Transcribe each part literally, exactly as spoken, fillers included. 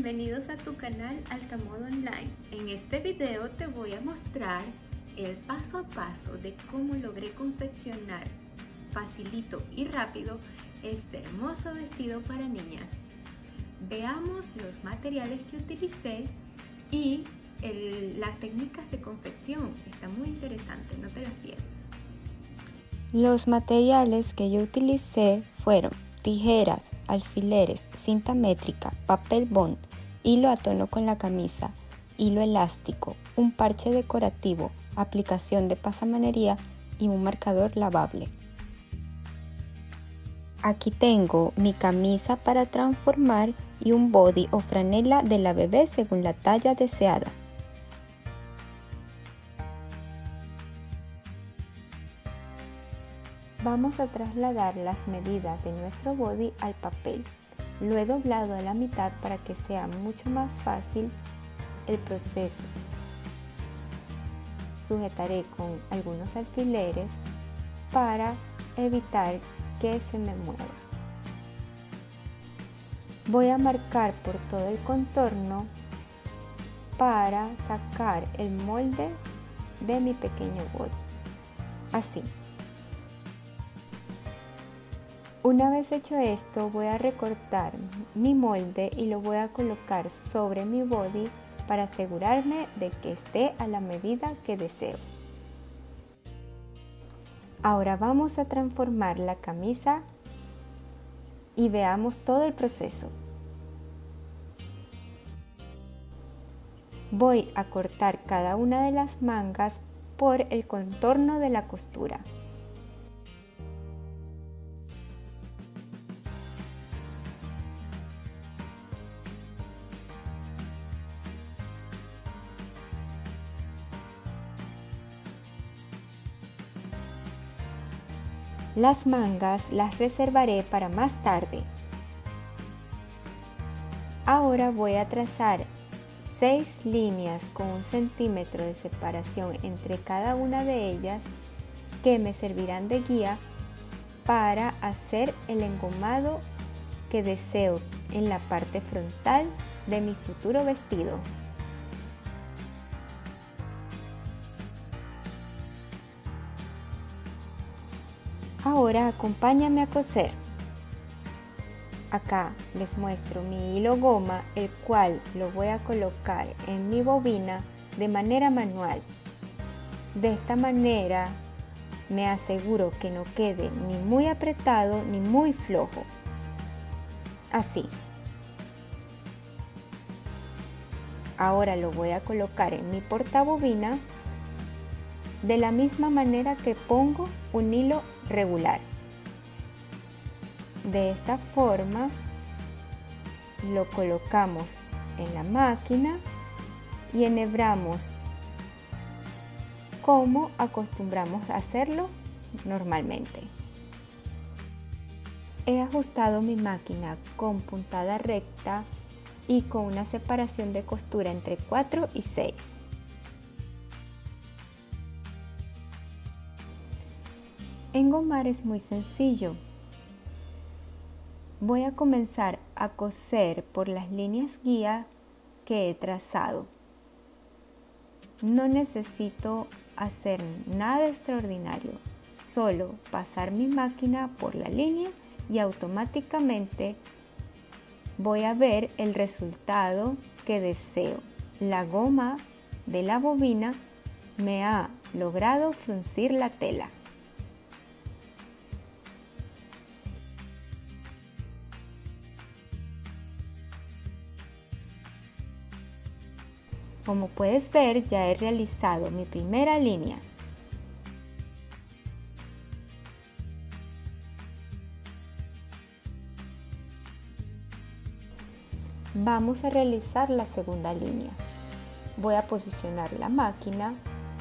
bienvenidos a tu canal Altamodo Online. En este video te voy a mostrar el paso a paso de cómo logré confeccionar facilito y rápido este hermoso vestido para niñas. Veamos los materiales que utilicé y el, las técnicas de confección. Está muy interesante, no te las pierdas. Los materiales que yo utilicé fueron tijeras, alfileres, cinta métrica, papel bond, hilo a tono con la camisa, hilo elástico, un parche decorativo, aplicación de pasamanería y un marcador lavable. Aquí tengo mi camisa para transformar y un body o franela de la bebé según la talla deseada. Vamos a trasladar las medidas de nuestro body al papel. Lo he doblado a la mitad para que sea mucho más fácil el proceso. Sujetaré con algunos alfileres para evitar que se me mueva. Voy a marcar por todo el contorno para sacar el molde de mi pequeño body. Así. Una vez hecho esto, voy a recortar mi molde y lo voy a colocar sobre mi body para asegurarme de que esté a la medida que deseo. Ahora vamos a transformar la camisa y veamos todo el proceso. Voy a cortar cada una de las mangas por el contorno de la costura. Las mangas las reservaré para más tarde. Ahora voy a trazar seis líneas con un centímetro de separación entre cada una de ellas que me servirán de guía para hacer el engomado que deseo en la parte frontal de mi futuro vestido. Ahora acompáñame a coser. Acá les muestro mi hilo goma, el cual lo voy a colocar en mi bobina de manera manual. De esta manera me aseguro que no quede ni muy apretado ni muy flojo. Así. Ahora lo voy a colocar en mi portabobina de la misma manera que pongo un hilo regular. De esta forma lo colocamos en la máquina y enhebramos como acostumbramos a hacerlo normalmente. He ajustado mi máquina con puntada recta y con una separación de costura entre cuatro y seis. Engomar es muy sencillo. Voy a comenzar a coser por las líneas guía que he trazado. No necesito hacer nada extraordinario, solo pasar mi máquina por la línea y automáticamente voy a ver el resultado que deseo. La goma de la bobina me ha logrado fruncir la tela. Como puedes ver, ya he realizado mi primera línea. Vamos a realizar la segunda línea. Voy a posicionar la máquina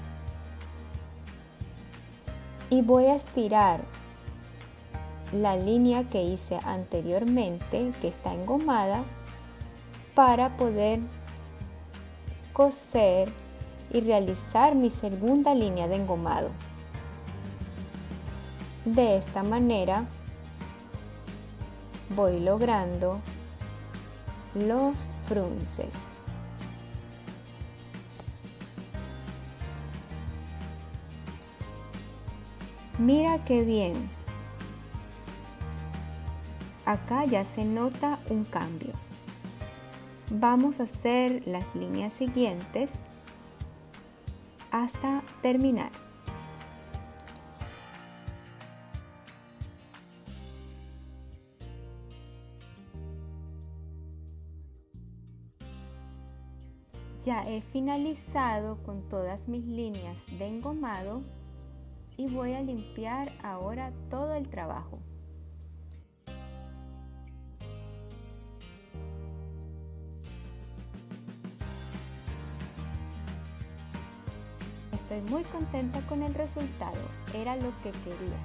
y voy a estirar la línea que hice anteriormente, que está engomada, para poder coser y realizar mi segunda línea de engomado. De esta manera voy logrando los frunces. Mira qué bien. Acá ya se nota un cambio. Vamos a hacer las líneas siguientes hasta terminar. Ya he finalizado con todas mis líneas de engomado y voy a limpiar ahora todo el trabajo. Estoy muy contenta con el resultado, era lo que quería.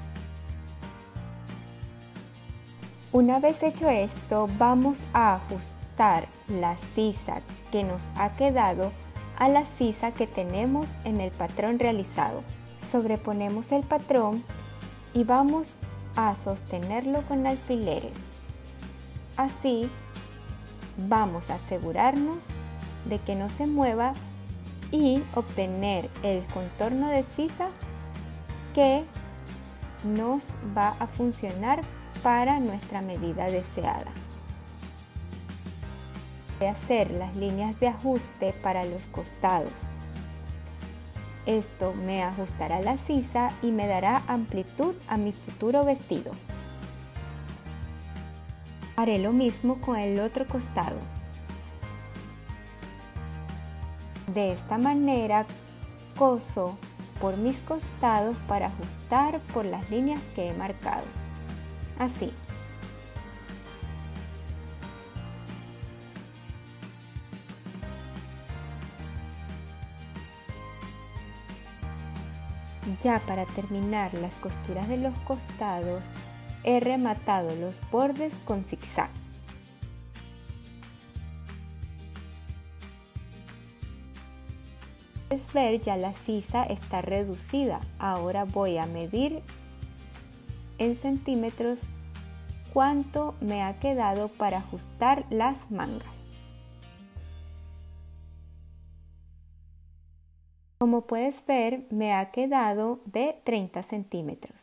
Una vez hecho esto, vamos a ajustar la sisa que nos ha quedado a la sisa que tenemos en el patrón realizado. Sobreponemos el patrón y vamos a sostenerlo con alfileres. Así vamos a asegurarnos de que no se mueva y obtener el contorno de sisa que nos va a funcionar para nuestra medida deseada. Voy a hacer las líneas de ajuste para los costados. Esto me ajustará la sisa y me dará amplitud a mi futuro vestido. Haré lo mismo con el otro costado. De esta manera coso por mis costados para ajustar por las líneas que he marcado. Así. Ya para terminar las costuras de los costados, he rematado los bordes con zigzag. Puedes ver, ya la sisa está reducida. Ahora voy a medir en centímetros cuánto me ha quedado para ajustar las mangas. Como puedes ver, me ha quedado de treinta centímetros.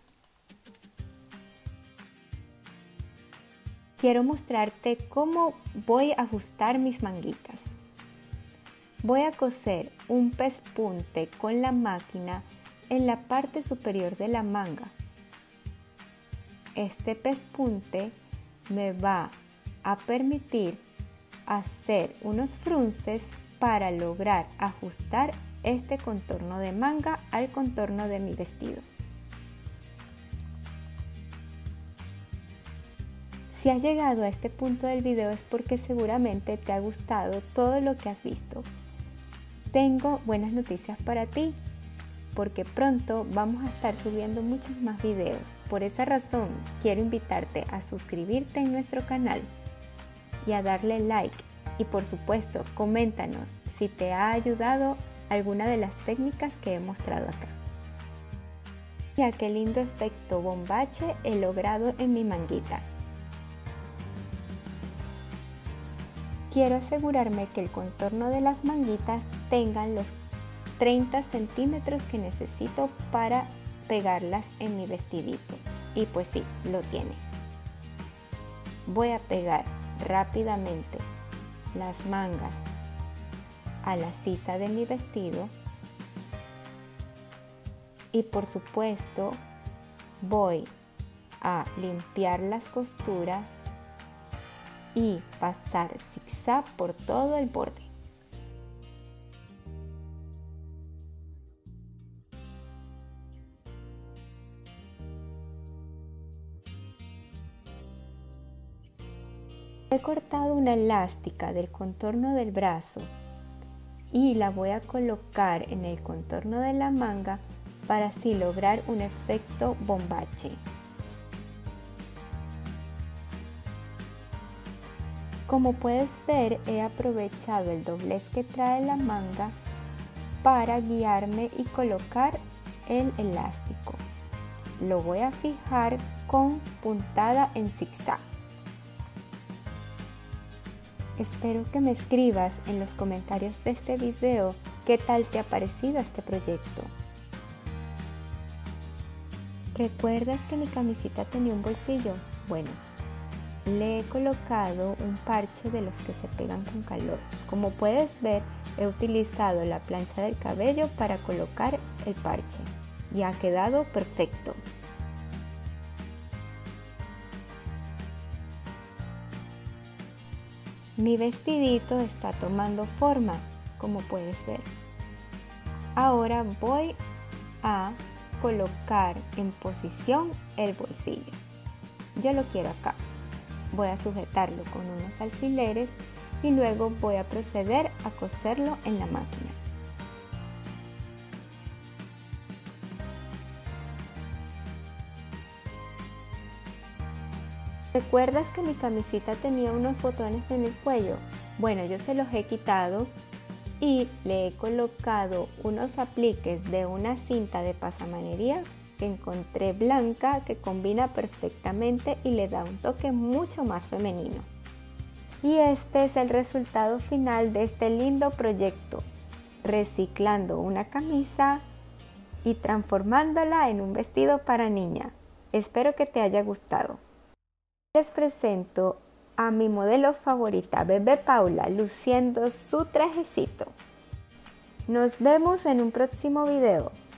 Quiero mostrarte cómo voy a ajustar mis manguitas. Voy a coser un pespunte con la máquina en la parte superior de la manga. Este pespunte me va a permitir hacer unos frunces para lograr ajustar este contorno de manga al contorno de mi vestido. Si has llegado a este punto del video es porque seguramente te ha gustado todo lo que has visto. Tengo buenas noticias para ti, porque pronto vamos a estar subiendo muchos más videos. Por esa razón, quiero invitarte a suscribirte en nuestro canal y a darle like. Y por supuesto, coméntanos si te ha ayudado alguna de las técnicas que he mostrado acá. Ya qué lindo efecto bombache he logrado en mi manguita. Quiero asegurarme que el contorno de las manguitas tengan los treinta centímetros que necesito para pegarlas en mi vestidito. Y pues sí, lo tiene. Voy a pegar rápidamente las mangas a la sisa de mi vestido y por supuesto voy a limpiar las costuras y pasar zigzag por todo el borde. He cortado una elástica del contorno del brazo y la voy a colocar en el contorno de la manga para así lograr un efecto bombache. Como puedes ver, he aprovechado el doblez que trae la manga para guiarme y colocar el elástico. Lo voy a fijar con puntada en zigzag. Espero que me escribas en los comentarios de este video qué tal te ha parecido este proyecto. ¿Recuerdas que mi camisita tenía un bolsillo? Bueno, le he colocado un parche de los que se pegan con calor. Como puedes ver, he utilizado la plancha del cabello para colocar el parche y ha quedado perfecto. Mi vestidito está tomando forma, como puedes ver. Ahora voy a colocar en posición el bolsillo. Yo lo quiero acá. Voy a sujetarlo con unos alfileres y luego voy a proceder a coserlo en la máquina. ¿Recuerdas que mi camisita tenía unos botones en el cuello? Bueno, yo se los he quitado y le he colocado unos apliques de una cinta de pasamanería que encontré blanca que combina perfectamente y le da un toque mucho más femenino. Y este es el resultado final de este lindo proyecto, reciclando una camisa y transformándola en un vestido para niña. Espero que te haya gustado. Les presento a mi modelo favorita, Bebé Paula, luciendo su trajecito. Nos vemos en un próximo video.